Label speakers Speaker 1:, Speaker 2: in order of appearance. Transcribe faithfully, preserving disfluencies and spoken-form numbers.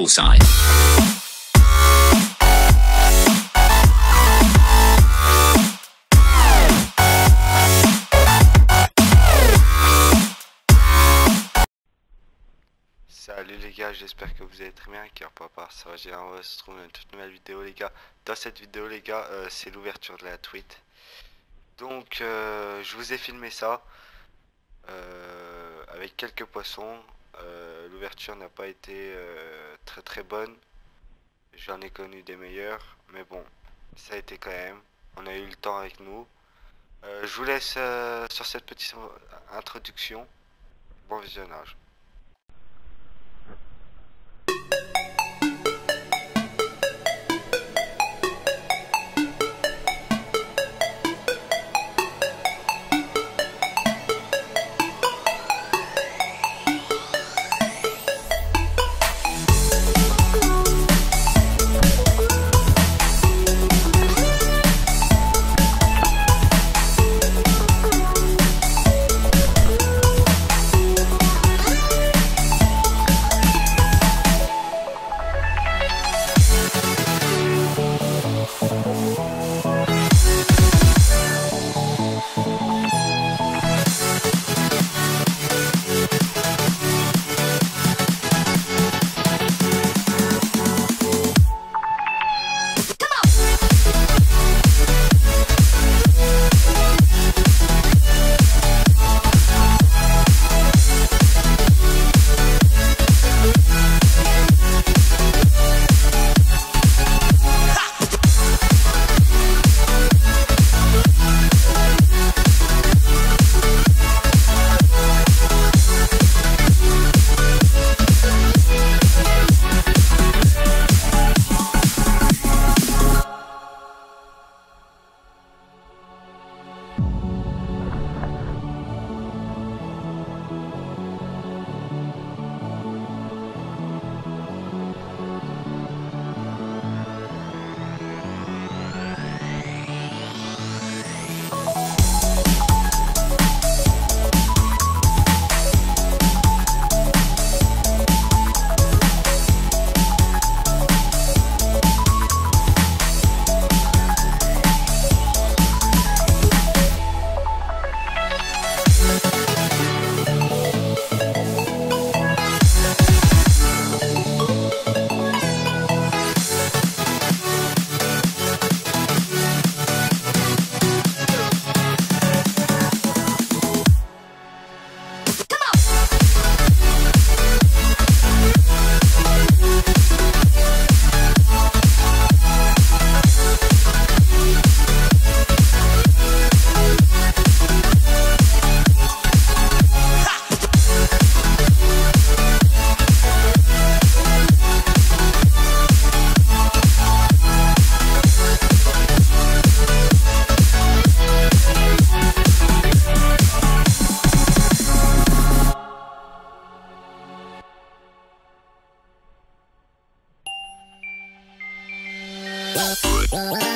Speaker 1: bullseye.
Speaker 2: Salut les gars, j'espère que vous allez très bien, car papa, ça va, j'ai on se trouve dans une toute nouvelle vidéo les gars. Dans cette vidéo les gars, euh, c'est l'ouverture de la truite. Donc euh, je vous ai filmé ça euh, avec quelques poissons. Euh, l'ouverture n'a pas été euh, très très bonne. J'en ai connu des meilleurs, mais bon, ça a été quand même. On a eu le temps avec nous. Euh, je vous laisse euh, sur cette petite introduction. Bon visionnage.
Speaker 3: Well,